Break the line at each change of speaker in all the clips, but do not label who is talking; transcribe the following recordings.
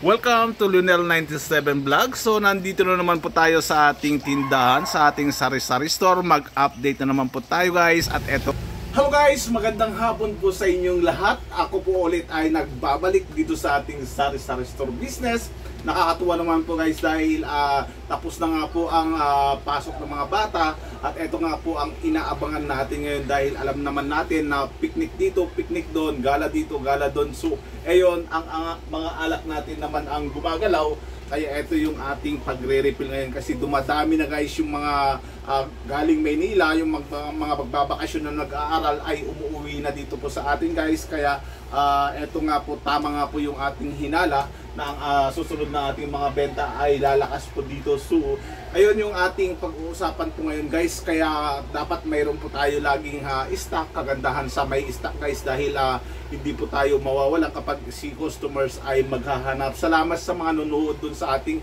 Welcome to Lionel 97 Vlog. So nandito na naman po tayo sa ating tindahan, sa ating sari-sari store. Mag-update na naman po tayo guys. At eto, hello guys, magandang hapon po sa inyong lahat. Ako po ulit ay nagbabalik dito sa ating sari-sari store business. Nakakatuwa naman po guys dahil tapos na nga po ang pasok ng mga bata. At eto nga po ang inaabangan natin ngayon dahil alam naman natin na picnic dito, picnic doon, gala dito, gala doon. So ayon, ang mga alak natin naman ang gumagalaw. Kaya ito yung ating pagre-refill ngayon kasi dumadami na guys yung mga galing Maynila, yung mga magbabakasyon na nag-aaral ay umuwi na dito po sa atin guys. Kaya ito nga po, tama nga po yung ating hinala na ang susunod na ating mga benta ay lalakas po dito. So ayun yung ating pag-uusapan po ngayon guys. Kaya dapat mayroon po tayo laging stock, kagandahan sa may stock guys dahil hindi po tayo mawawala kapag si customers ay maghahanap. Salamat sa mga nanonood dun sa ating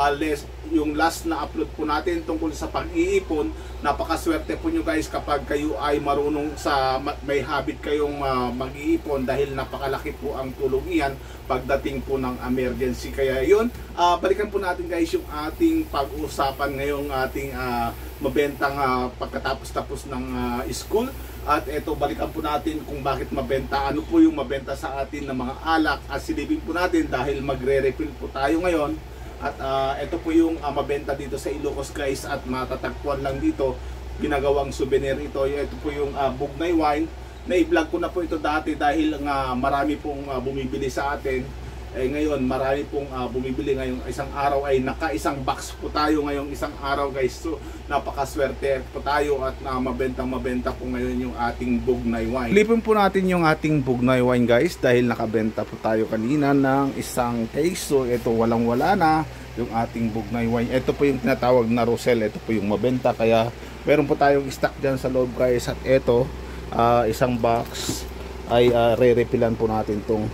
yung last na upload po natin tungkol sa pag-iipon. Napakaswerte po nyo guys kapag kayo ay marunong sa may habit kayong mag-iipon dahil napakalaki po ang tulong iyan pagdating po ng emergency. Kaya yun, balikan po natin guys yung ating pag-usapan ngayong ating mabentang pagkatapos-tapos ng school. At eto, balikan po natin kung bakit mabenta, ano po yung mabenta sa atin ng mga alak at silipin po natin dahil magre-refill po tayo ngayon. At ito po yung mabenta dito sa Ilocos guys at matatagpuan lang dito, ginagawang souvenir ito. Ito po yung Bugnay wine. Na-vlog ko na po ito dati dahil nga marami pong bumibili sa atin. Ngayon marami pong bumibili ngayong isang araw ay naka-isang box po tayo ngayong isang araw guys. So napakaswerte po tayo at mabenta po ngayon yung ating Bugnay wine. Lipin po natin yung ating Bugnay wine guys dahil nakabenta po tayo kanina ng isang case. So ito walang-wala na yung ating Bugnay wine. Ito po yung tinatawag na Rosel. Ito po yung mabenta kaya meron po tayong stock dyan sa loob guys. At ito isang box ay re-refillan po natin tong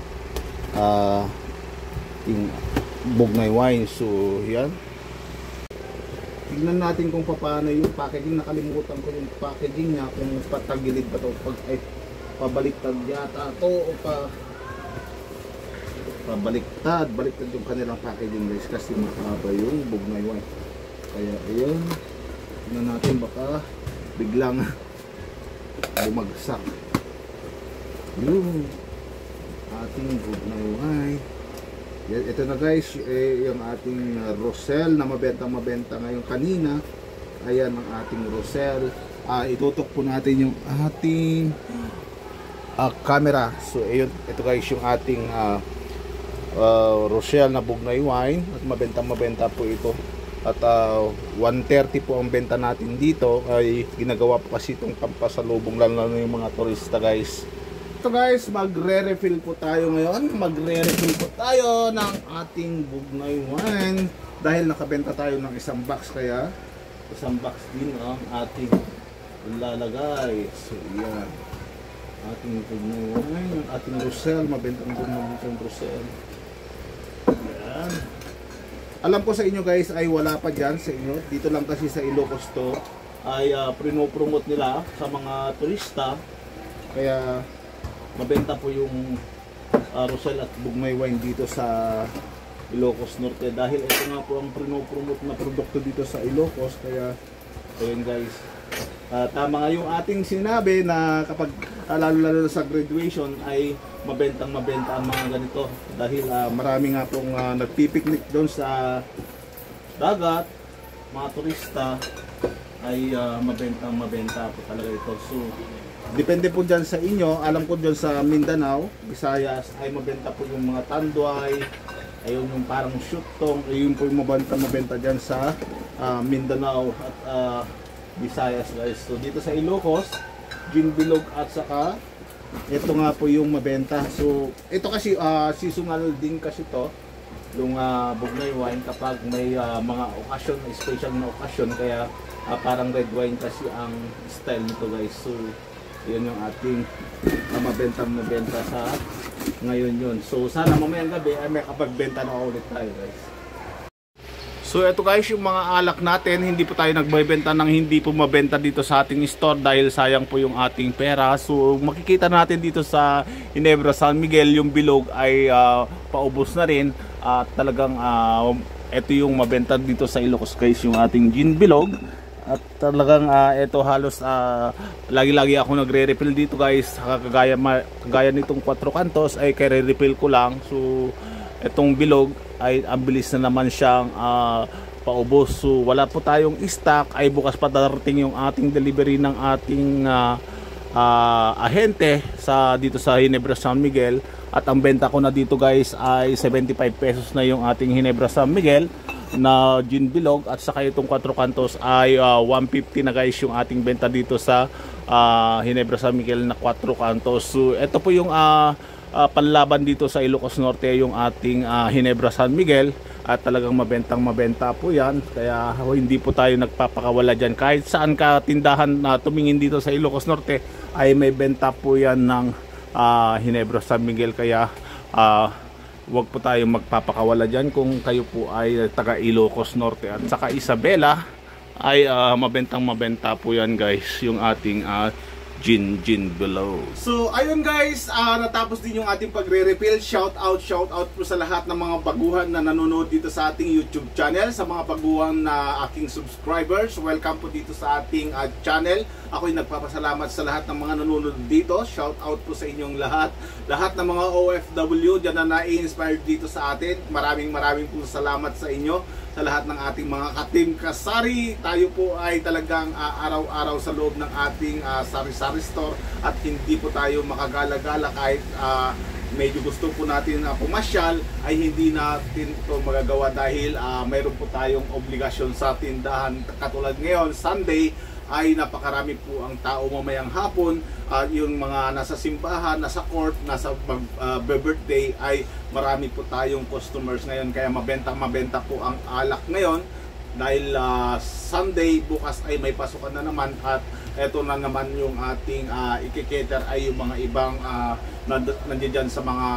Bugnay wine. So yan, tignan natin kung paano yung packaging. Nakalimutan ko yung packaging niya kung patagilid ba to, pabaliktad yata to o pabaliktad yung kanilang packaging guys kasi mahaba yung Bugnay wine. Kaya ayun, tignan natin baka biglang bumagsak yung ating Bugnay wine. Ito na guys, yung ating Rosel na mabenta ngayon kanina. Ayan ang ating Rosel. Itutok po natin yung ating camera. So ayun, ito guys yung ating Rosel na Bugnay wine at mabenta po ito. At 130 po ang benta natin dito. Ay ginagawa po kasi itong pampasalubong lalo yung mga turista guys. So guys, magre-refill po tayo ngayon. Magre-refill po tayo ng ating Bugnay wine dahil nakabenta tayo ng isang box, kaya isang box din ang ating lalagay. So yan, ating Bugnay wine, yung ating Rosel, mabenta ng Rosel. Yan. Alam ko sa inyo guys ay wala pa dyan sa inyo. Dito lang kasi sa Ilocos to ay prino-promote nila sa mga turista. Kaya mabenta po yung Rosel at Bugnay wine dito sa Ilocos Norte dahil ito nga po ang prino-promote na produkto dito sa Ilocos. Kaya ayun guys, tama nga yung ating sinabi na kapag lalo sa graduation ay mabenta ang mga ganito dahil marami nga pong nagpipiknik doon sa dagat, mga turista ay mabenta po talaga ito. So depende po dyan sa inyo. Alam ko dyan sa Mindanao, Visayas ay mabenta po yung mga tanduay, ayun yung parang syutong, ayun po yung mabenta dyan sa Mindanao at Visayas guys. So dito sa Ilocos, ginbilog at saka ito nga po yung mabenta. So ito kasi seasonal din kasi to yung Bugnay wine kapag may mga okasyon, special na okasyon. Kaya parang red wine kasi ang style nito guys. So yun yung ating mabenta sa ngayon yun. So sana mamayang gabi ay may kapagbenta na ulit tayo guys. So ito guys yung mga alak natin. Hindi po tayo nagbebenta ng hindi po mabenta dito sa ating store dahil sayang po yung ating pera. So makikita natin dito sa Ginebra San Miguel yung bilog ay paubos na rin. at talagang ito yung mabenta dito sa Ilocos guys, yung ating gin bilog. At talagang ito halos lagi-lagi ako nagre-refill dito guys. Kagaya nitong 4 kantos ay kare-refill ko lang. So itong bilog ay ang bilis na naman siyang paubos. So wala po tayong stock, ay bukas pa darating yung ating delivery ng ating ahente dito sa Ginebra San Miguel. At ang benta ko na dito guys ay 75 pesos na yung ating Ginebra San Miguel na gin bilog, at saka itong 4 kantos ay 150 na guys yung ating benta dito sa Ginebra San Miguel na 4 kantos. So ito po yung panlaban dito sa Ilocos Norte, yung ating Ginebra San Miguel, at talagang mabenta po yan, kaya hindi po tayo nagpapakawala dyan. Kahit saan ka tindahan na tumingin dito sa Ilocos Norte ay may benta po yan ng Ginebra San Miguel, kaya wag po tayong magpapakawala dyan kung kayo po ay taga Ilocos Norte. At saka Isabela ay mabenta po yan guys, yung ating gin below. So ayun guys, natapos din yung ating pagre-refill. Shout out po sa lahat ng mga baguhan na nanonood dito sa ating YouTube channel. Sa mga baguhan na aking subscribers, welcome po dito sa ating channel. Ako'y nagpapasalamat sa lahat ng mga nanonood dito. Shout out po sa inyong lahat. Lahat ng mga OFW dyan na na-inspired dito sa atin. Maraming po salamat sa inyo. Sa lahat ng ating mga ka-team Kasari, tayo po ay talagang araw-araw sa loob ng ating sari-sari store, at hindi po tayo makagala-gala kahit medyo gusto po natin pumasyal, ay hindi natin ito magagawa dahil mayroon po tayong obligasyon sa tindahan. Katulad ngayon, Sunday, ay napakarami po ang tao mamayang hapon. Yung mga nasa simbahan, nasa court, nasa birthday, ay marami po tayong customers ngayon, kaya mabenta po ang alak ngayon dahil Sunday. Bukas ay may pasukan na naman, at eto na naman yung ating ikikater ay yung mga ibang nandiyan sa mga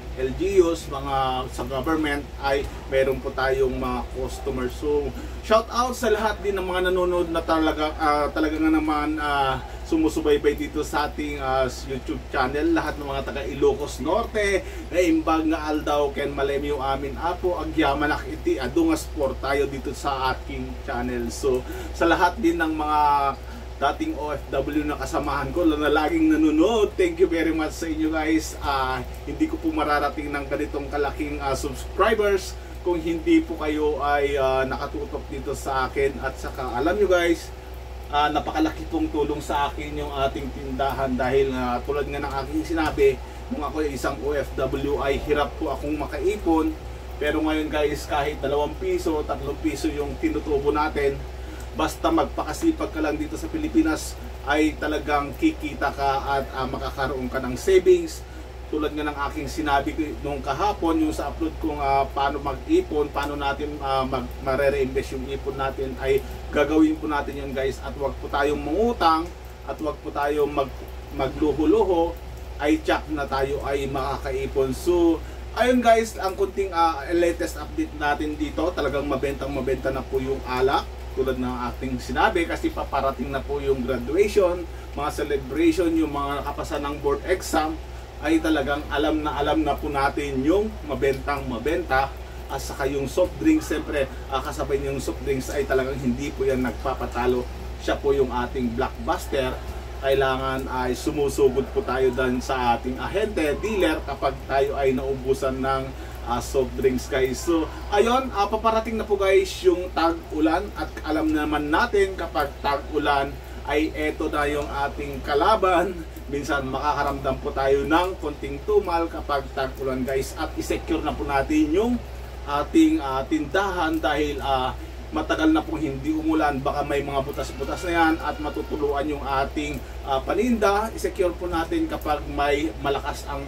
LGUs, mga sa government, ay meron po tayong mga customers. So shout out sa lahat din ng mga nanonood na talaga nga naman sumusubaybay dito sa ating YouTube channel. Lahat ng mga taga Ilocos Norte, naimbag nga aldaw ken malemi yung amin apo agyamalak iti adungas por tayo dito sa aking channel. So sa lahat din ng mga dating OFW na kasamahan ko na laging nanonood, thank you very much sa inyo guys. Hindi ko po mararating ng ganitong kalaking subscribers kung hindi po kayo ay nakatutok dito sa akin. At saka alam nyo guys, napakalaki pong tulong sa akin yung ating tindahan, dahil tulad nga ng aking sinabi, nung ako ay isang OFW ay hirap po akong makaipon. Pero ngayon guys, kahit 2 piso, 3 piso yung tinutubo natin, basta magpakasipag ka lang dito sa Pilipinas, ay talagang kikita ka at makakaroon ka ng savings. Tulad nga ng aking sinabi nung kahapon, yung sa upload kong paano mag-ipon, paano natin mare-reinvest yung ipon natin, ay gagawin po natin yun guys. At wag po tayong mangutang, at wag po tayong magluho-luho, ay check na tayo ay makakaipon. So ayun guys, ang kunting latest update natin dito, talagang mabenta na po yung alak. Tulad ng ating sinabi, kasi paparating na po yung graduation, mga celebration, yung mga nakapasa ng board exam, ay talagang alam na po natin yung mabenta. At saka yung soft drinks, siyempre kasabay yung soft drinks ay talagang hindi po yan nagpapatalo. Siya po yung ating blockbuster. Kailangan ay sumusugod po tayo dan sa ating ahente, dealer, kapag tayo ay naubusan ng soft drinks guys. So ayun, paparating na po guys yung tag-ulan, at alam naman natin kapag tag-ulan ay eto na yung ating kalaban. Minsan makakaramdam po tayo ng konting tumal kapag tag-ulan guys, at i-secure na po natin yung ating tindahan dahil matagal na pong hindi umulan. Baka may mga butas-butas na yan at matutuluan yung ating paninda. I-secure po natin kapag may malakas ang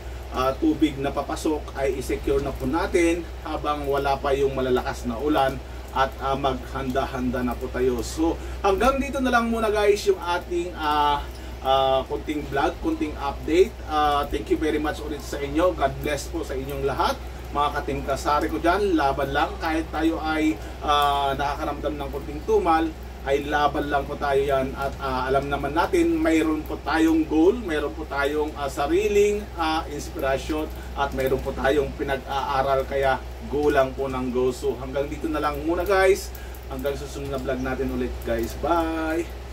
tubig na papasok, ay i-secure na po natin habang wala pa yung malalakas na ulan, at maghanda-handa na po tayo. So hanggang dito na lang muna guys yung ating kunting vlog, kunting update. Thank you very much ulit sa inyo. God bless po sa inyong lahat. Mga ka-team Kasari ko dyan, laban lang. Kahit tayo ay nakakaramdam ng kunting tumal, ay laban lang po tayo yan at alam naman natin mayroon po tayong goal, mayroon po tayong sariling inspirasyon at mayroon po tayong pinag-aaral, kaya go lang po ng go. So hanggang dito na lang muna guys, hanggang susunod na vlog natin ulit guys, bye!